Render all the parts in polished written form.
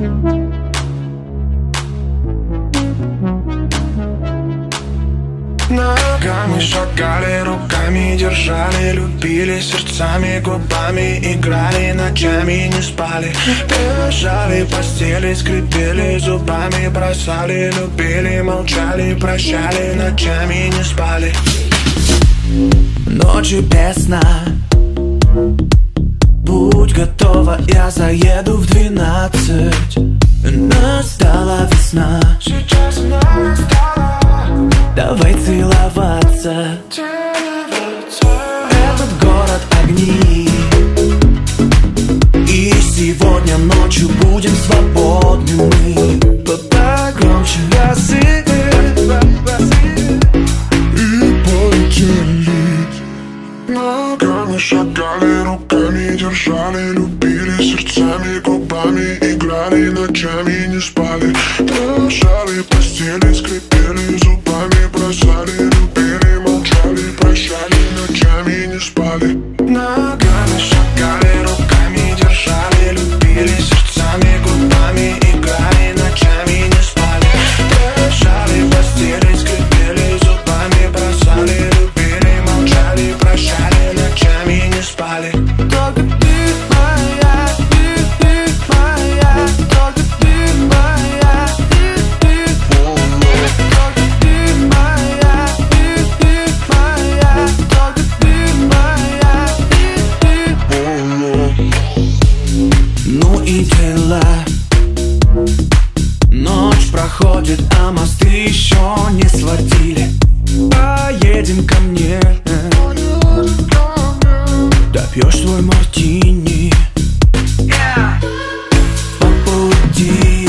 Ногами шагали, руками держали, любили сердцами, губами играли, ночами не спали. Лежали в постели, скрипели зубами, бросали, любили, молчали, прощали, ночами не спали. Ночью без сна, будь готова, я заеду в 12. Настала весна, Сейчас она настала, давай целоваться. Этот город огни, и сегодня ночью будем свободны мы. Погромче разы и полетели. Ногами шагали, руками держали, любили сердцами, губами играли, ночами не спали. Лежали в постели, скрипели зубами, бросали, любили, молчали, прощали, ночами не спали. Ногами шагали, руками держали, любили сердцами, губами играли, ночами не спали. Лежали в постели, скрипели зубами, бросали, любили, молчали, прощали, ночами не спали. только ты моя, ты моя, только ты моя, ты только ты моя, ты моя, только ты моя, Ну и дела. Ночь проходит, а мосты еще не сводили. Поедем ко мне, допьешь свой мартини. По пути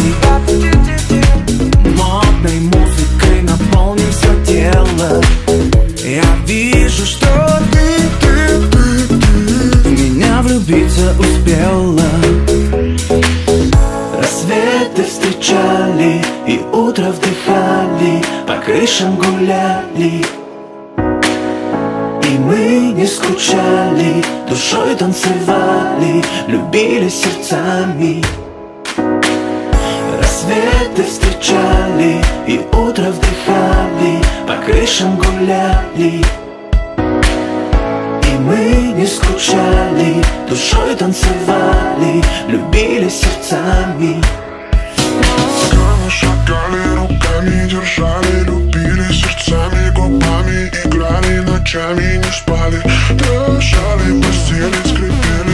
модной музыкой наполним все тело. Я вижу, что ты в меня влюбиться успела. Рассветы встречали и утро вдыхали, по крышам гуляли. И мы не скучали, душой танцевали, любили сердцами. Рассветы встречали и утро вдыхали, по крышам гуляли. И мы не скучали, душой танцевали, любили сердцами. Ногами шагали, руками держали, любили сердцами, губами играли, ночами не спали. Лежали в постели, скрипели